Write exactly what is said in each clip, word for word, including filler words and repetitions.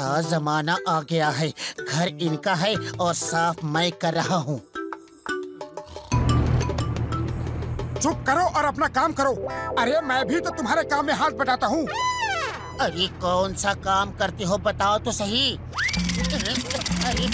क्या जमाना आ गया है, घर इनका है और साफ मैं कर रहा हूँ। चुप करो और अपना काम करो। अरे मैं भी तो तुम्हारे काम में हाथ बटाता हूँ। अरे कौन सा काम करते हो बताओ तो सही। अरे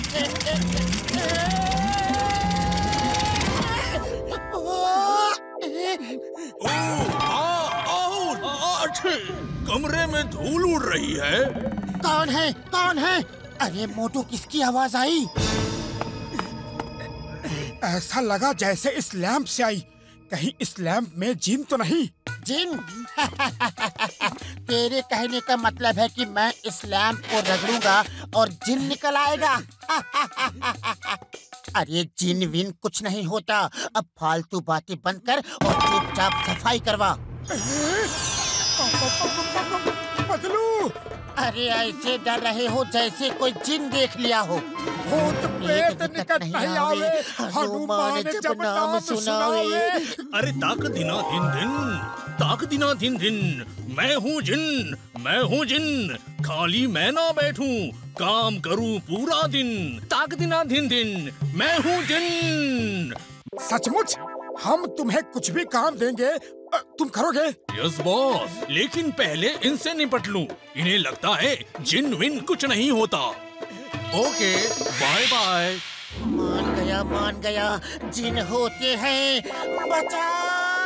कमरे में धूल उड़ रही है। कौन है कौन है? अरे मोटू, किसकी आवाज आई? ऐसा लगा जैसे इस लैंप से आई। कहीं इस लैंप में जिन तो नहीं? जिन? तेरे कहने का मतलब है कि मैं इस लैंप को रगड़ूंगा और जिन निकल आएगा? अरे जिन विन कुछ नहीं होता। अब फालतू बातें बंद कर और चुपचाप सफाई करवा। पतलू, अरे ऐसे डर रहे हो जैसे कोई जिन देख लिया हो। भूत प्रेत निकट नहीं आवे, हनुमान जब नाम सुनावे। अरे ताक दिना दिन दिन, ताक दिना दिन दिन, मैं हूँ जिन, मैं हूँ जिन, खाली मैं ना बैठूं, काम करूं पूरा दिन। ताक दिना दिन दिन, मैं हूँ जिन। सचमुच? हम तुम्हें कुछ भी काम देंगे, तुम करोगे? यस बॉस, लेकिन पहले इनसे निपट लूं। इन्हें लगता है जिन विन कुछ नहीं होता। Okay, bye bye. मान गया मान गया, जिन होते हैं। बचाओ!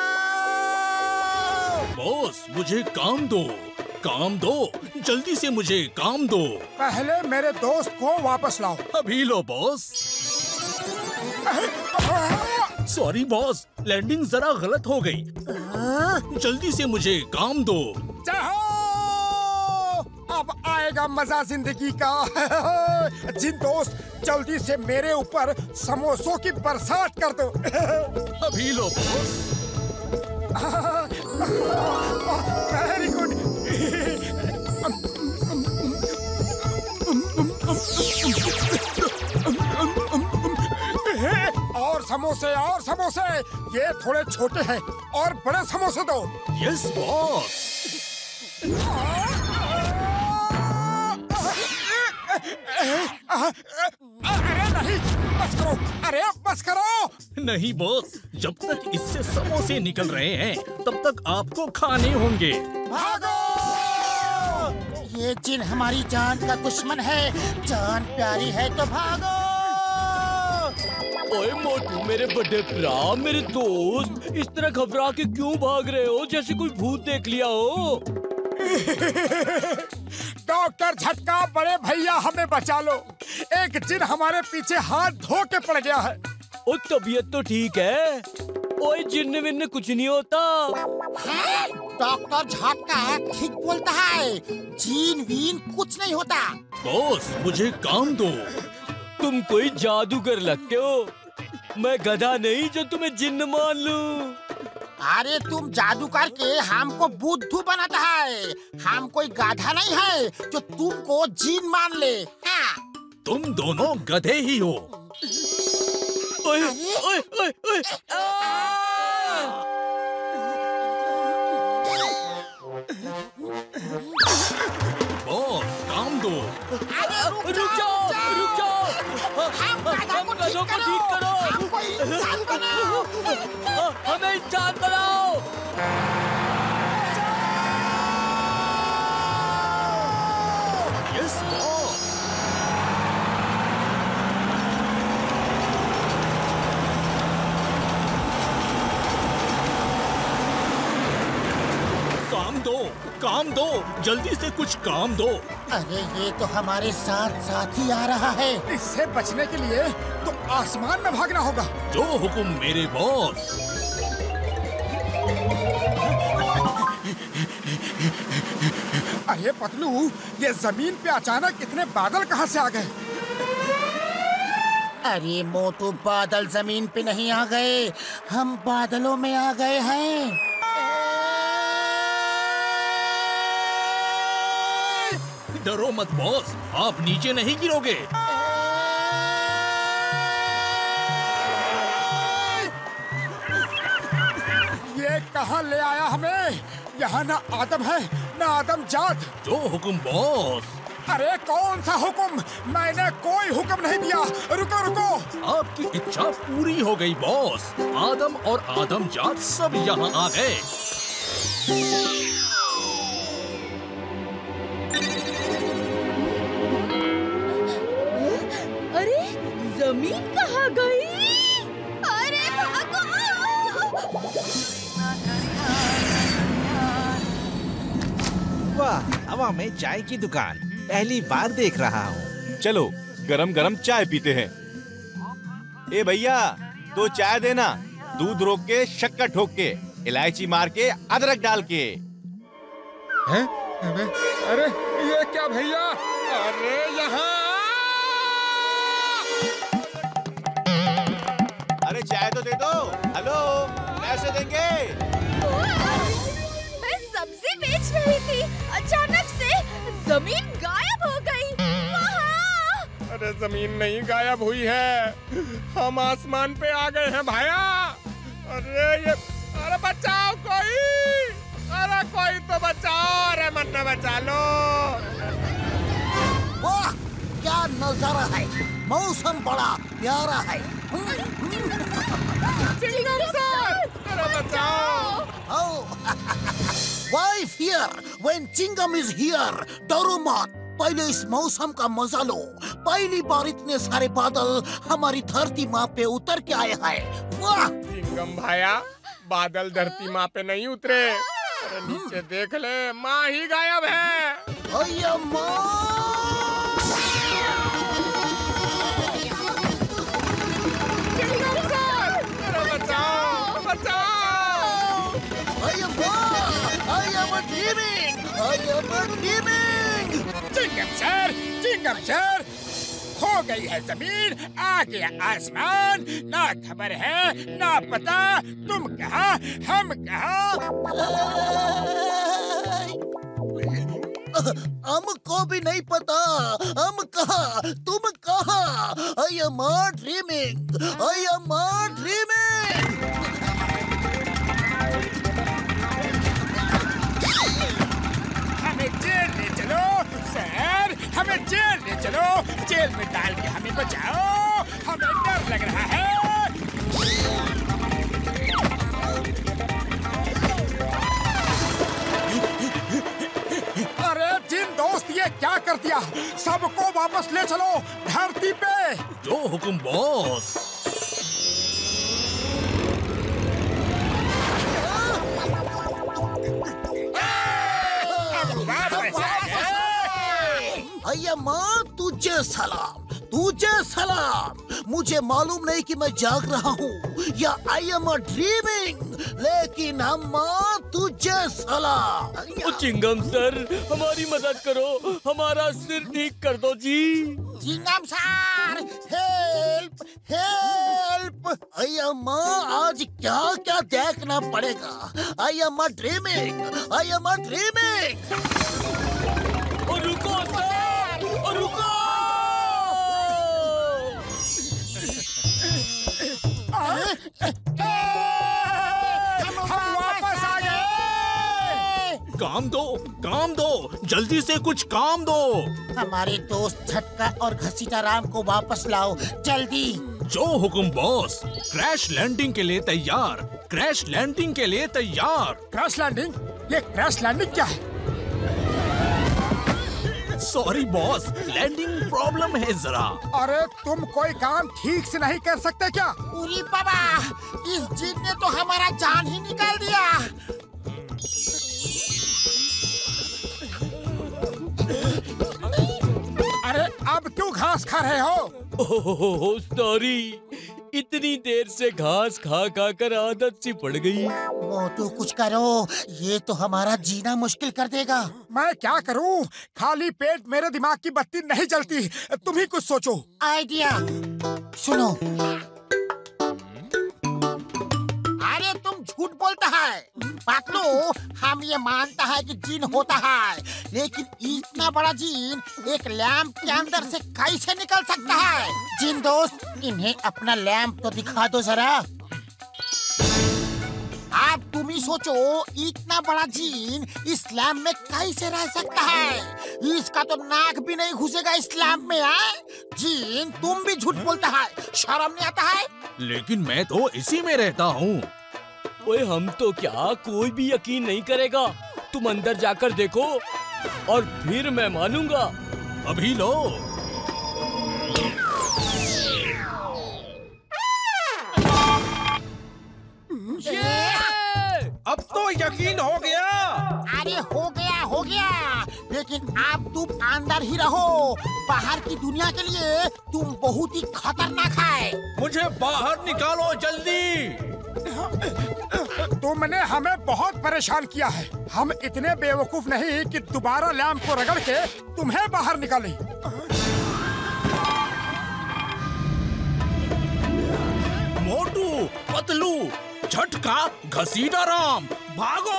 बॉस मुझे काम दो, काम दो, जल्दी से मुझे काम दो। पहले मेरे दोस्त को वापस लाओ। अभी लो बॉस। सॉरी बॉस, लैंडिंग जरा गलत हो गई। जल्दी से मुझे काम दो। जाओ, अब आएगा मजा जिंदगी का। जिन दोस्त, जल्दी से मेरे ऊपर समोसों की बरसात कर दो। अभी लो बॉस। Very good. और समोसे और समोसे, ये थोड़े छोटे हैं, और बड़े समोसे दो। Yes boss. अरे नहीं, बस करो, अरे बस करो। नहीं बॉस, जब तक इससे समोसे निकल रहे हैं तब तक आपको खाने होंगे। भागो! ये जिन हमारी जान का दुश्मन है। जान प्यारी है तो भागो। ओए मोटू, मेरे बड़े भरा, मेरे दोस्त, इस तरह घबरा के क्यों भाग रहे हो जैसे कोई भूत देख लिया हो? डॉक्टर झटका, बड़े भैया हमें बचा लो। एक जिन हमारे पीछे हाथ धो के पड़ गया है। ओ तबीयत तो ठीक है? ओए जिन्न विन्न कुछ नहीं होता। हाँ? डॉक्टर झटका ठीक बोलता है, जीन वीन कुछ नहीं होता। बॉस मुझे काम दो। तुम कोई जादूगर लगते हो। मैं गधा नहीं जो तुम्हें जिन्न मान लूं। अरे तुम जादू करके हमको बुद्धू बनाता है। हम कोई गाधा नहीं है जो तुमको जीन मान ले। हाँ। तुम दोनों गधे ही हो। ओए ओए ओए ओए। बॉस काम दो। अरे रुक जाओ, रुक जाओ। हम गाधा को गधों को ठीक ठीक करो। करो। हमको इंसान बनाओ। हमें इंसान बनाओ। Yes boss. काम दो, काम दो, जल्दी से कुछ काम दो। अरे ये तो हमारे साथ साथ ही आ रहा है। इससे बचने के लिए तो आसमान में भागना होगा। जो हुकुम मेरे बॉस। अरे पतलू, ये जमीन पे अचानक इतने बादल कहाँ से आ गए? अरे मोटू, बादल जमीन पे नहीं आ गए, हम बादलों में आ गए हैं। डरो मत बॉस, आप नीचे नहीं गिरोगे। ये कहाँ ले आया हमें? यहाँ ना आदम है ना आदम जात। जो हुकुम बॉस। अरे कौन सा हुक्म? मैंने कोई हुक्म नहीं दिया। रुको रुको। आपकी इच्छा पूरी हो गई बॉस। आदम और आदम जात सब यहाँ आ गए। अरे जमीन कहाँ गई? अरे भागो! वाह, हवा में चाय की दुकान पहली बार देख रहा हूँ। चलो गरम गरम चाय पीते हैं। ए भैया, दो चाय देना, दूध रोक के, शक्कर ठोक के, इलायची मार के, अदरक डाल के। हैं? अरे, अरे ये क्या भैया? अरे यहाँ! अरे चाय तो दे दो। हेलो, पैसे देंगे? मैं सब्जी बेच रही थी, अचानक से जमीन गायब हो गई। वहाँ! अरे जमीन नहीं गायब हुई है, हम आसमान पे आ गए हैं भाया। अरे ये, अरे बचाओ कोई! अरे कोई तो बचाओ! अरे मन्ना बचा लो! वाह, क्या नजारा है! मौसम बड़ा प्यारा है। चिंगम सर, अरे बचाओ! Why fear when Chingam is here? डरो मत, पहले इस मौसम का मजा लो। पहली बार इतने सारे बादल हमारी धरती माँ पे उतर के आए हैं। वाह! चिंगम भाया, बादल धरती माँ पे नहीं उतरे। अरे नीचे देख ले, माँ ही गायब है। अय्या माँ! चिंगम सर, अरे बचाओ, बचाओ! अय्या माँ! I am a dreaming! I am a dreaming! Chingum sir, Chingum sir, खो गई है जमीन, आ गया आसमान, ना खबर है, ना पता, तुम कहाँ, हम कहाँ? हमको भी नहीं पता, हम कहाँ, तुम कहाँ? I am a dreaming! I am a dreaming! हमें जेल ले चलो, सर, हमें जेल ले चलो, जेल में डाल के हमें बचाओ, हमें डर लग रहा है। अरे जिन दोस्त, ये क्या कर दिया? सबको वापस ले चलो धरती पे। जो हुक्म बॉस। अय्या माँ, तुझे सलाम, तुझे सलाम। मुझे मालूम नहीं कि मैं जाग रहा हूँ या आई एम अ ड्रीमिंग, लेकिन अम्मा तुझे सलाम। ओ चिंगम सर, हमारी मदद करो, हमारा सिर ठीक कर दो जी। Chingum sir, help help! अय्या माँ, आज क्या क्या देखना पड़ेगा। I am a dreaming, I am a dreaming. और रुको सर, और रुको! हम वापस आ गए। काम दो, काम दो, जल्दी से कुछ काम दो। हमारे दोस्त झटका और घसीटा राम को वापस लाओ, जल्दी। जो हुक्म बॉस। क्रैश लैंडिंग के लिए तैयार, क्रैश लैंडिंग के लिए तैयार। Crash landing? ये क्रैश लैंडिंग क्या है? सॉरी बॉस, लैंडिंग प्रॉब्लम है जरा। अरे तुम कोई काम ठीक से नहीं कर सकते क्या? उरी बाबा, इस जिन ने तो हमारा जान ही निकाल दिया। अरे अब क्यों घास खा रहे हो? ओह सॉरी, इतनी देर से घास खा खा कर आदत सी पड़ गई। मोटू कुछ करो, ये तो हमारा जीना मुश्किल कर देगा। मैं क्या करूं? खाली पेट मेरे दिमाग की बत्ती नहीं जलती। तुम ही कुछ सोचो। आइडिया सुनो। अरे तुम झूठ बोलता है पातलू, हम ये मानता है कि जीन होता है, लेकिन इतना बड़ा जीन एक लैंप के अंदर से कैसे निकल सकता है? जीन दोस्त, इन्हें अपना लैंप तो दिखा दो जरा। आप तुम ही ही सोचो, इतना बड़ा जीन इस लैम्प में कैसे रह सकता है? इसका तो नाक भी नहीं घुसेगा इस लैम्प में। है जीन, तुम भी झूठ बोलता है, शर्म नहीं आता है? लेकिन मैं तो इसी में रहता हूँ। ओए हम तो क्या, कोई भी यकीन नहीं करेगा। तुम अंदर जाकर देखो और फिर मैं मानूंगा। अभी लो। अब तो यकीन हो गया। अरे हो गया हो गया, लेकिन अब तुम अंदर ही रहो। बाहर की दुनिया के लिए तुम बहुत ही खतरनाक है। मुझे बाहर निकालो जल्दी। तुमने हमें बहुत परेशान किया है। हम इतने बेवकूफ नहीं कि दोबारा लैंप को रगड़ के तुम्हें बाहर निकालें। मोटू, पतलू, झटका, घसीटा राम, भागो!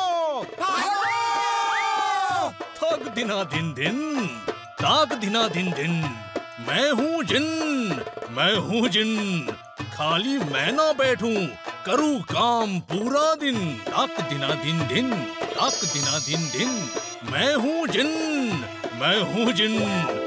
थक दिना दिन दिन, ताक दिना दिन दिन। मैं हूँ जिन, मैं हूँ जिन। खाली मैं ना बैठूं, करूँ काम पूरा दिन। ताक दिना दिन दिन, ताक दिना दिन दिन। मैं हूँ जिन, मैं हूँ जिन।